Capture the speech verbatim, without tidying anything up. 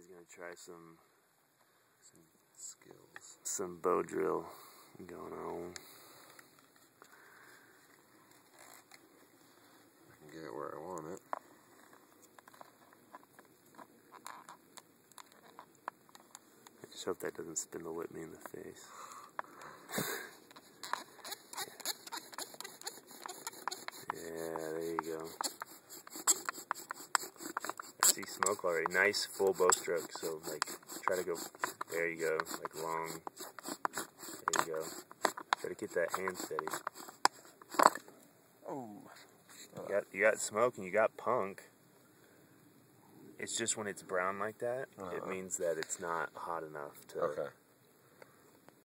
gonna try some some skills, some bow drill going on. I can get it where I want it. I just hope that doesn't spindle whip me in the face. Yeah, there you go. I see smoke already. Nice full bow stroke. So like, try to go. There you go. Like long. There you go. Try to keep that hand steady. Oh. You got you got smoke and you got punk. It's just when it's brown like that, uh-huh. it means that it's not hot enough to. Okay.